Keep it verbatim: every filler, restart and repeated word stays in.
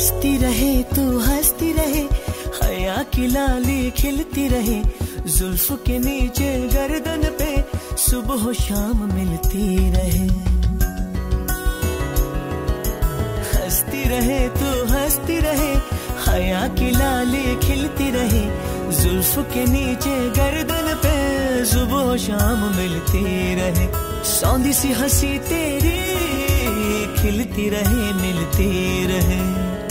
हंसती रहे तू हंसती रहे, हया की लाली खिलती रहे, जुल्फ के नीचे गर्दन पे सुबह शाम मिलती रहे। हंसती रहे तू हंसती रहे, हया की लाली खिलती रहे, जुल्फ के नीचे गर्दन पे सुबह शाम मिलती रहे। सौंधी सी हंसी तेरी खिलती रहे मिलती रहे।